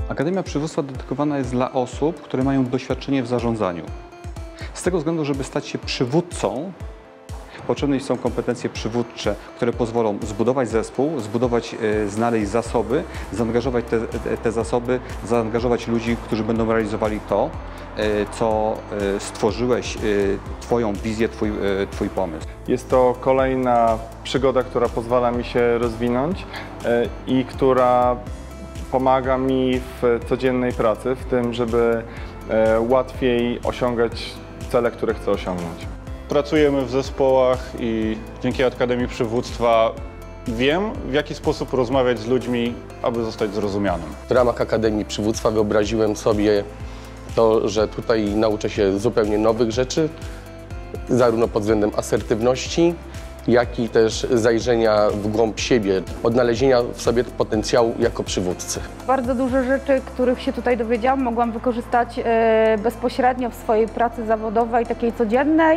Akademia Przywództwa dedykowana jest dla osób, które mają doświadczenie w zarządzaniu. Z tego względu, żeby stać się przywódcą, potrzebne są kompetencje przywódcze, które pozwolą zbudować zespół, znaleźć zasoby, zaangażować te zasoby, zaangażować ludzi, którzy będą realizowali to, co stworzyłeś, Twoją wizję, Twój pomysł. Jest to kolejna przygoda, która pozwala mi się rozwinąć i która pomaga mi w codziennej pracy, w tym, żeby łatwiej osiągać cele, które chcę osiągnąć. Pracujemy w zespołach i dzięki Akademii Przywództwa wiem, w jaki sposób rozmawiać z ludźmi, aby zostać zrozumianym. W ramach Akademii Przywództwa wyobraziłem sobie to, że tutaj nauczę się zupełnie nowych rzeczy, zarówno pod względem asertywności, jak i też zajrzenia w głąb siebie, odnalezienia w sobie potencjału jako przywódcy. Bardzo dużo rzeczy, których się tutaj dowiedziałam, mogłam wykorzystać bezpośrednio w swojej pracy zawodowej, takiej codziennej,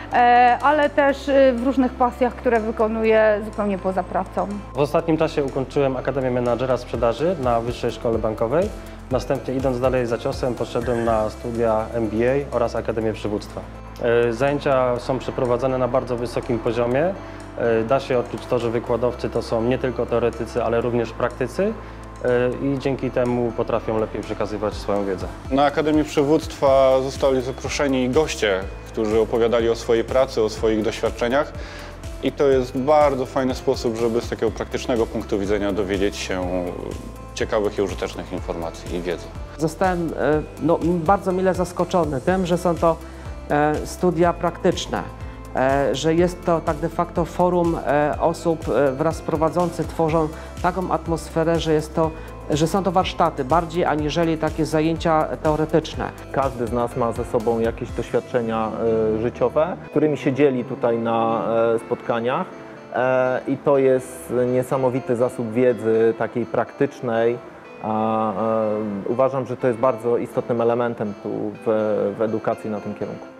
ale też w różnych pasjach, które wykonuję zupełnie poza pracą. W ostatnim czasie ukończyłem Akademię Menadżera Sprzedaży na Wyższej Szkole Bankowej. Następnie, idąc dalej za ciosem, poszedłem na studia MBA oraz Akademię Przywództwa. Zajęcia są przeprowadzane na bardzo wysokim poziomie. Da się odczuć to, że wykładowcy to są nie tylko teoretycy, ale również praktycy i dzięki temu potrafią lepiej przekazywać swoją wiedzę. Na Akademii Przywództwa zostali zaproszeni goście, którzy opowiadali o swojej pracy, o swoich doświadczeniach. I to jest bardzo fajny sposób, żeby z takiego praktycznego punktu widzenia dowiedzieć się ciekawych i użytecznych informacji i wiedzy. Zostałem bardzo mile zaskoczony tym, że są to studia praktyczne, że jest to tak de facto forum osób wraz prowadzących tworzą taką atmosferę, że są to warsztaty bardziej aniżeli takie zajęcia teoretyczne. Każdy z nas ma ze sobą jakieś doświadczenia życiowe, którymi się dzieli tutaj na spotkaniach i to jest niesamowity zasób wiedzy takiej praktycznej. Uważam, że to jest bardzo istotnym elementem tu w edukacji na tym kierunku.